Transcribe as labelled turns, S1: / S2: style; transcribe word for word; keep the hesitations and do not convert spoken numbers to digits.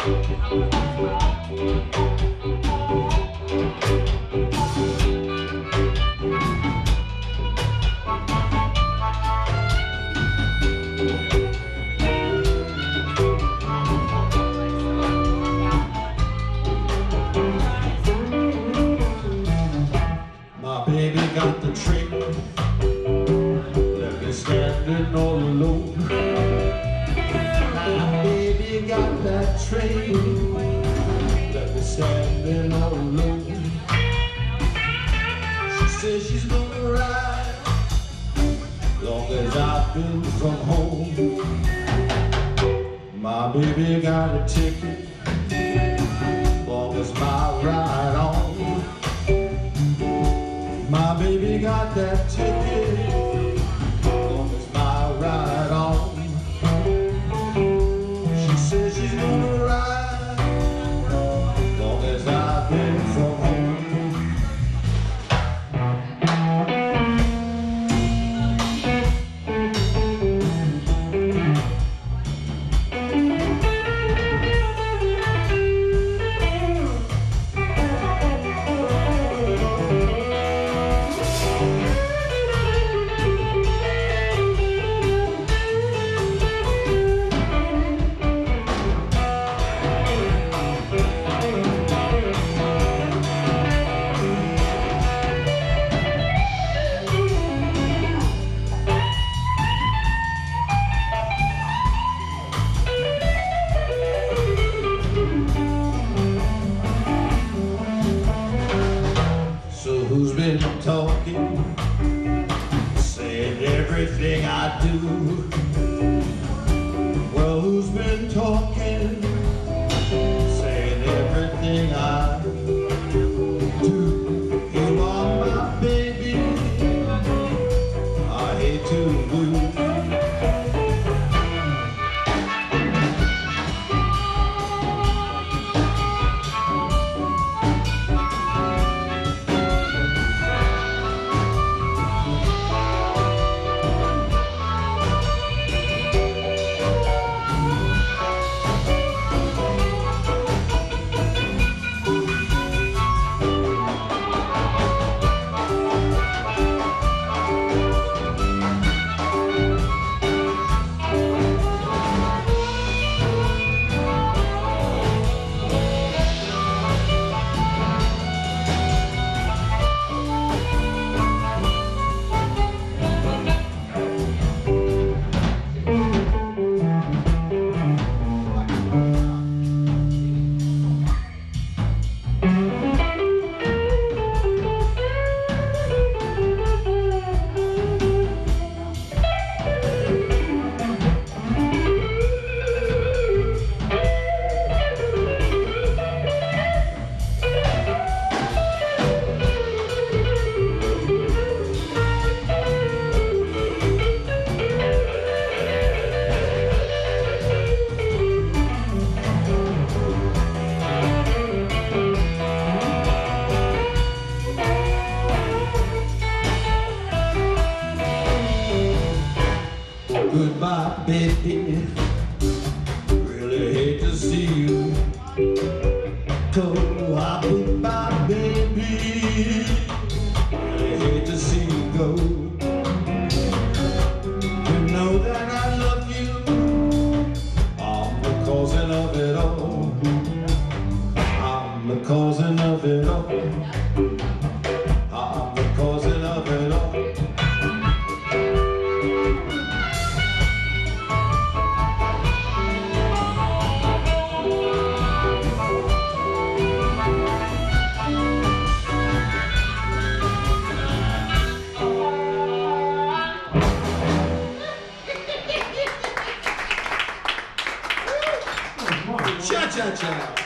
S1: My baby got the trick, left me standing all alone. My baby got that trick, left me standing all alone. She says she's gonna ride, long as I've been from home. My baby got a ticket, long as my ride on. My baby got that ticket, long as my ride on. She says she's gonna ride, long as I've been from home. Who's been talking, saying everything I do? Well, who's been talking, saying everything I do? You are my baby, I hate to lose. Goodbye, baby, really hate to see you go. Ah, goodbye, baby, really hate to see you go. You know that I love you, I'm the causing of it all. I'm the causing of it all. I'm the causing of it all. Cha-cha-cha.